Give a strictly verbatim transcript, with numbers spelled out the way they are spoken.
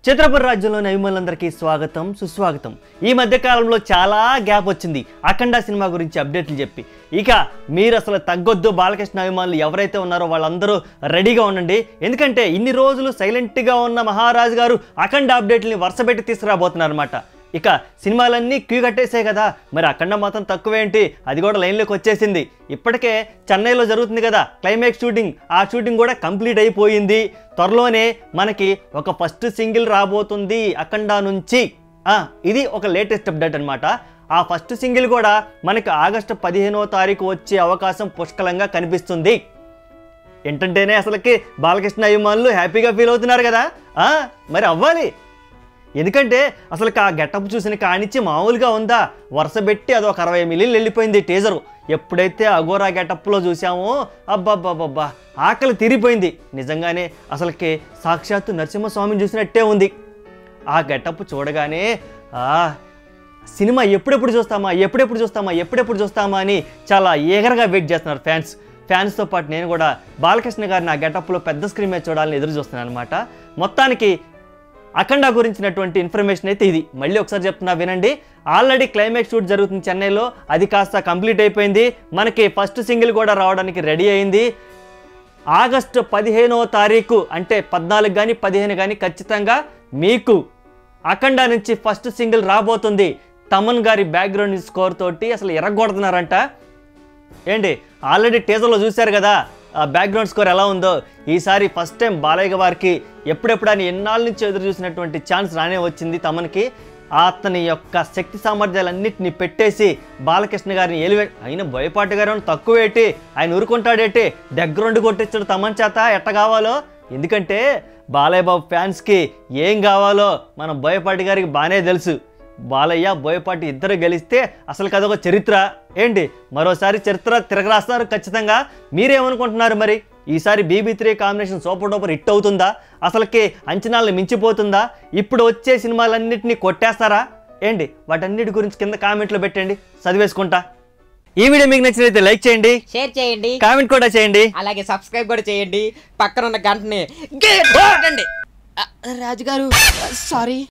చిత్రపుర రాజ్యంలోని అభిమానులందరికీ స్వాగతం సుస్వాగతం। ఈ మధ్య కాలంలో చాలా గ్యాప్ వచ్చింది అఖండ సినిమా గురించి అప్డేట్లు చెప్పి। ఇక మీరు అసలు తగ్గొద్దు బాలకృష్ణ అభిమానులు ఎవరైతే ఉన్నారో వాళ్ళందరూ రెడీగా ఉండండి, ఎందుకంటే ఇన్ని రోజులు సైలెంట్గా ఉన్న మహారాజు గారు అఖండ అప్డేట్లని వరుసపెట్టి తీసుకురాబోతున్నారు అన్నమాట। ఇక సినిమాలన్నీ క్యూ కట్టేసాయి కదా, మరి అఖండ మాత్రం తక్కువేంటి, అది కూడా లైన్లోకి వచ్చేసింది। ఇప్పటికే చెన్నైలో జరుగుతుంది కదా క్లైమాక్స్ షూటింగ్, ఆ షూటింగ్ కూడా కంప్లీట్ అయిపోయింది। త్వరలోనే మనకి ఒక ఫస్ట్ సింగిల్ రాబోతుంది అఖండ నుంచి। ఇది ఒక లేటెస్ట్ అప్డేట్ అనమాట। ఆ ఫస్ట్ సింగిల్ కూడా మనకి ఆగస్టు పదిహేనవ తారీఖు వచ్చే అవకాశం పుష్కలంగా కనిపిస్తుంది। ఏంటంటేనే అసలుకి బాలకృష్ణ అభిమానులు హ్యాపీగా ఫీల్ అవుతున్నారు కదా, మరి అవ్వాలి, ఎందుకంటే అసలు ఆ గెటప్ చూసిన కానిచ్చి మామూలుగా ఉందా, వరుస పెట్టి అది ఒక అరవై మిలియన్లు వెళ్ళిపోయింది టీజరు। ఎప్పుడైతే అఘోరా గెటప్లో చూసామో అబ్బాబ్బాబ్బా ఆకలి తీరిపోయింది నిజంగానే, అసలుకి సాక్షాత్తు నరసింహస్వామిని చూసినట్టే ఉంది। ఆ గెటప్ చూడగానే సినిమా ఎప్పుడెప్పుడు చూస్తామా ఎప్పుడెప్పుడు చూస్తామా ఎప్పుడెప్పుడు చూస్తామా అని చాలా ఈగర్గా వెయిట్ చేస్తున్నారు ఫ్యాన్స్। ఫ్యాన్స్తో పాటు నేను కూడా బాలకృష్ణ గారిని ఆ గెటప్లో పెద్ద స్క్రీన్ మీద చూడాలని ఎదురు చూస్తున్నాను అనమాట। మొత్తానికి అఖండ గురించినటువంటి ఇన్ఫర్మేషన్ అయితే ఇది, మళ్ళీ ఒకసారి చెప్తున్నా వినండి। ఆల్రెడీ క్లైమాక్స్ షూట్ జరుగుతుంది చెన్నైలో, అది కాస్త కంప్లీట్ అయిపోయింది, మనకి ఫస్ట్ సింగిల్ కూడా రావడానికి రెడీ అయింది। ఆగస్టు పదిహేనవ తారీఖు అంటే పద్నాలుగు కానీ పదిహేను కానీ ఖచ్చితంగా మీకు అఖండ నుంచి ఫస్ట్ సింగిల్ రాబోతుంది। తమన్ గారి బ్యాక్గ్రౌండ్ స్కోర్ తోటి అసలు ఎరగొడుతున్నారంట ఏంటి, ఆల్రెడీ టీజర్లో చూశారు కదా ఆ బ్యాక్గ్రౌండ్ స్కోర్ ఎలా ఉందో। ఈసారి ఫస్ట్ టైం బాలయ్య వారికి ఎప్పుడెప్పుడు అని ఎన్నాళ్ళ నుంచి ఎదురు చూసినటువంటి ఛాన్స్ రానే వచ్చింది తమన్కి। అతని యొక్క శక్తి సామర్థ్యాలన్నింటినీ పెట్టేసి బాలకృష్ణ గారిని ఎలివే అయిన బోయపాటి గారు తక్కువేటి, ఆయన ఊరుకుంటాడేటి, దగ్గరుండి కొట్టించాడు తమన్ చేత ఎట్ట కావాలో। ఎందుకంటే బాలయ్య బాబు ఫ్యాన్స్కి ఏం కావాలో మన బోయపాటి గారికి బాగానే తెలుసు। బాలయ్య బోయపాటి ఇద్దరు గెలిస్తే అసలు కదొక చరిత్ర ఏంటి, మరోసారి చరిత్ర తిరగరాస్తారు ఖచ్చితంగా। మీరేమనుకుంటున్నారు మరి, ఈసారి BB three combination super duper hit అవుతుందా, అసలుకి అంచనాలను మించిపోతుందా, ఇప్పుడు వచ్చే సినిమాలన్నింటినీ కొట్టేస్తారా ఏంటి, వాటన్నిటి గురించి కింద కామెంట్లో పెట్టండి, చదివేసుకుంటా। ఈ వీడియో మీకు నచ్చినైతే లైక్ చేయండి, షేర్ చేయండి, కామెంట్ కూడా చేయండి, అలాగే సబ్స్క్రైబ్ కూడా చేయండి, పక్కన ఉన్న గంటని గట్టిగా కొట్టండి। రాజుగారు సారీ।